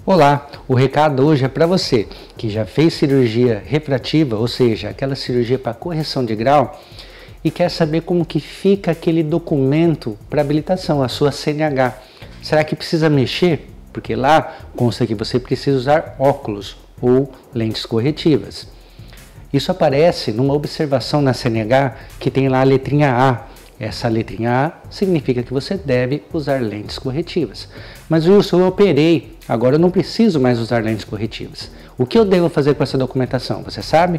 Olá, o recado hoje é para você que já fez cirurgia refrativa, ou seja, aquela cirurgia para correção de grau e quer saber como que fica aquele documento para habilitação, a sua CNH. Será que precisa mexer? Porque lá consta que você precisa usar óculos ou lentes corretivas. Isso aparece numa observação na CNH que tem lá a letrinha A. Essa letrinha A significa que você deve usar lentes corretivas. Mas Wilson, eu operei, agora eu não preciso mais usar lentes corretivas. O que eu devo fazer com essa documentação, você sabe?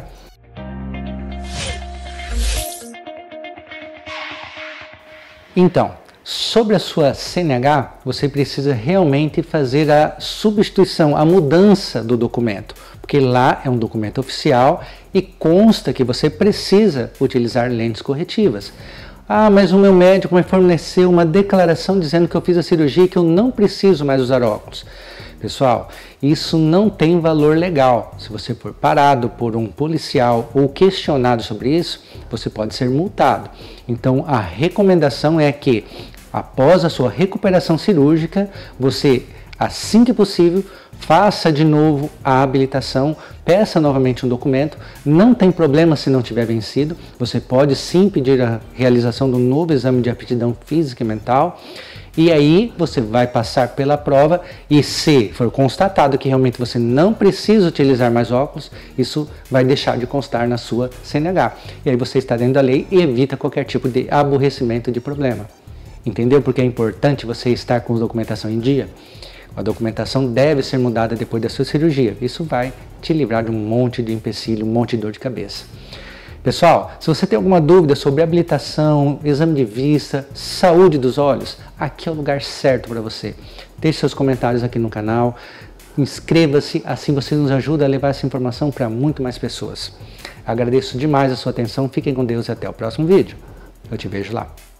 Então, sobre a sua CNH, você precisa realmente fazer a substituição, a mudança do documento, porque lá é um documento oficial e consta que você precisa utilizar lentes corretivas. Ah, mas o meu médico me forneceu uma declaração dizendo que eu fiz a cirurgia e que eu não preciso mais usar óculos. Pessoal, isso não tem valor legal. Se você for parado por um policial ou questionado sobre isso, você pode ser multado. Então, a recomendação é que, após a sua recuperação cirúrgica, você, assim que possível, faça de novo a habilitação, peça novamente um documento, não tem problema se não tiver vencido, você pode sim pedir a realização do novo exame de aptidão física e mental, e aí você vai passar pela prova e se for constatado que realmente você não precisa utilizar mais óculos, isso vai deixar de constar na sua CNH. E aí você está dentro da lei e evita qualquer tipo de aborrecimento de problema. Entendeu porque é importante você estar com a documentação em dia? A documentação deve ser mudada depois da sua cirurgia. Isso vai te livrar de um monte de empecilho, um monte de dor de cabeça. Pessoal, se você tem alguma dúvida sobre habilitação, exame de vista, saúde dos olhos, aqui é o lugar certo para você. Deixe seus comentários aqui no canal, inscreva-se, assim você nos ajuda a levar essa informação para muito mais pessoas. Agradeço demais a sua atenção, fiquem com Deus e até o próximo vídeo. Eu te vejo lá.